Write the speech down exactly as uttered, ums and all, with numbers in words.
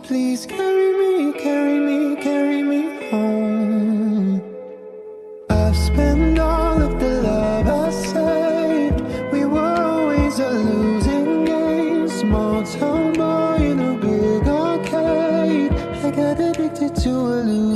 please carry me, carry me, carry me home. I've spent all of the love I saved. We were always a losing game. Small town boy in a big arcade. I got addicted to a loser.